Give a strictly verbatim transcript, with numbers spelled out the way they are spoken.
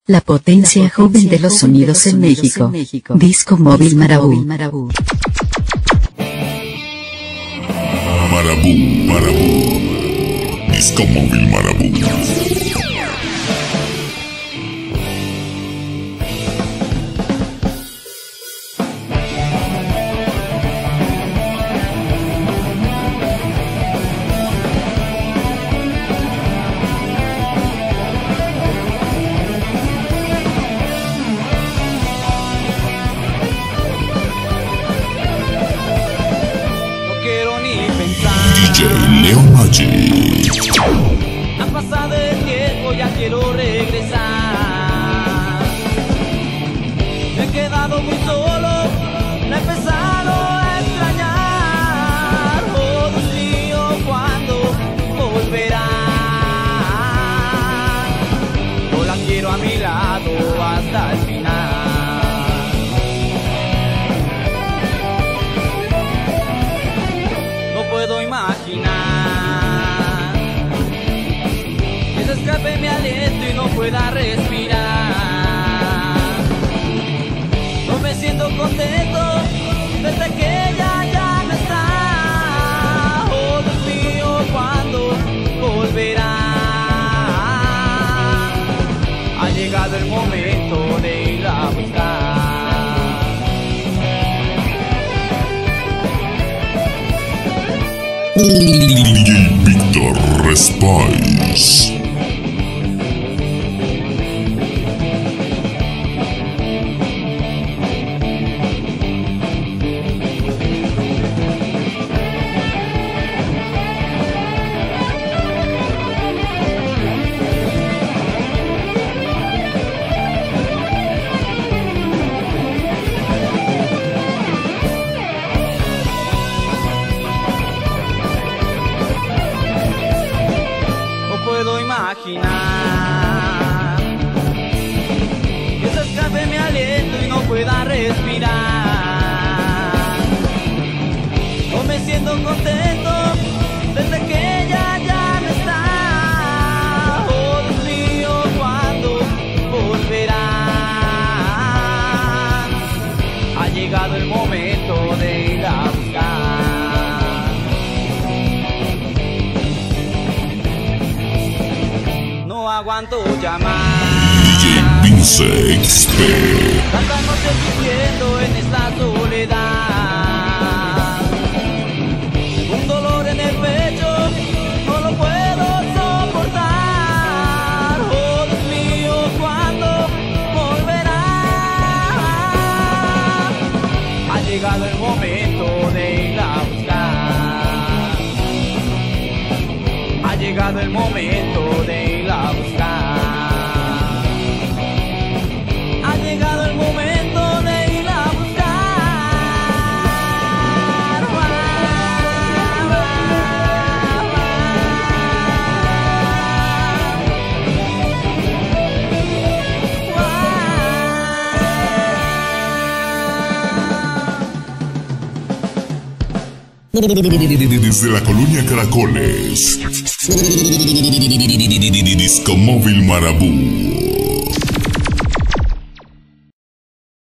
La potencia joven de los sonidos en México. Disco Móvil Marabú. Marabú, Marabú. Disco Móvil Marabú. D J Leo Magic. Ha pasado el tiempo, ya quiero regresar. Me he quedado muy solo, me he empezado a extrañar. Oh, Dios mío, ¿cuándo volverá? Yo la quiero a mi lado hasta el final. No puedo imaginar que se escape mi aliento y no pueda respirar. No me siento contento desde que ella ya no está. Oh, Dios mío, ¿cuándo volverá? Ha llegado el momento de ir a buscar. D J Víctor Spice. Puedo imaginar que se escape mi aliento y no pueda respirar. No me siento contento desde que ella ya no está. Oh, Dios mío, ¿cuándo volverá? Ha llegado el momento de ir a buscar. No aguanto llamar. D J Vince X P. Tantas noches viviendo en esta soledad, un dolor en el pecho, no lo puedo soportar. Oh, Dios mío, ¿cuándo volverá? Ha llegado el momento de ir a buscar. Ha llegado el momento de ir a buscar. Ha llegado el momento de ir a buscar. Desde la colonia Caracoles. Disco Móvil Marabú.